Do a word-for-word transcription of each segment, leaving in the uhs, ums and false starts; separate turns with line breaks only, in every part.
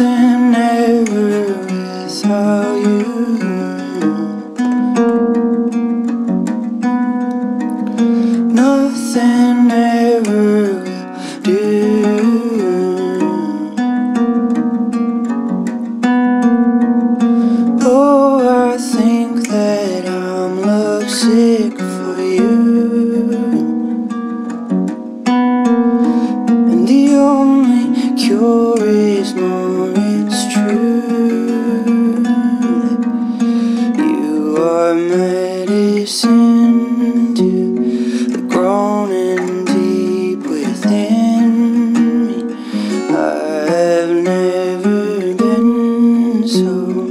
Nothing ever without you. Nothing ever will do. Oh, I think that I'm lovesick for you, and the only cure is more it's true. You are medicine to the groaning deep within me. I have never been so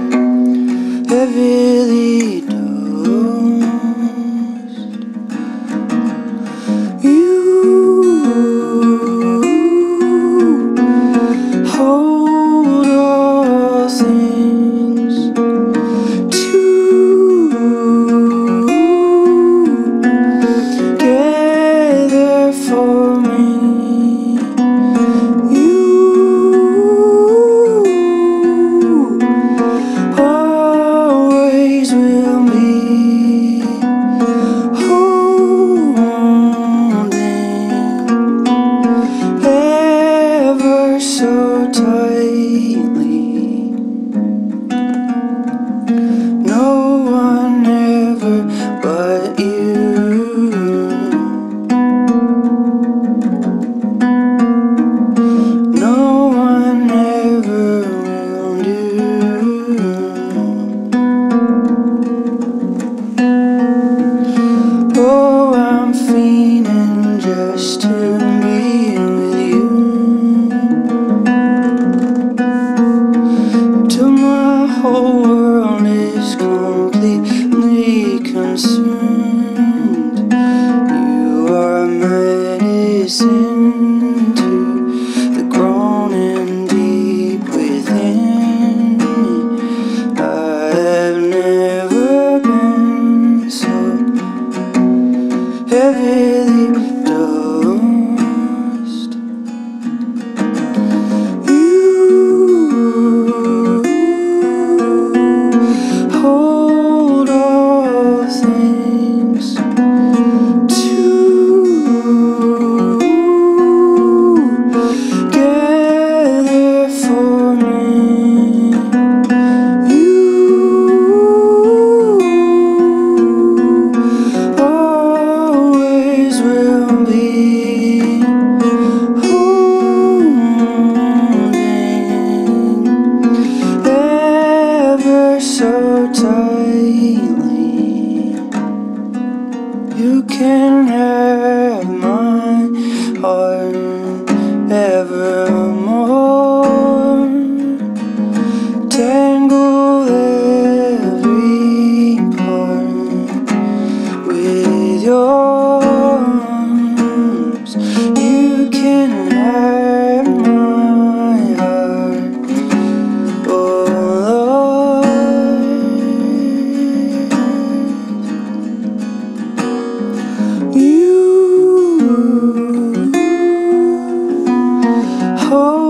heavily dosed. You hold all things together for me. You always will be holding ever so tightly. No one ever but you. No one ever will do. Oh, I'm fiending just to be with you, till my whole world is completely consumed. You are medicine to the groaning deep within me. I have never been so heavily dosed. You hold all things together for me. You always will be holding ever so tightly. You can have my heart evermore. Tangle every part with your arms. You can have my heart, oh Lord. You hold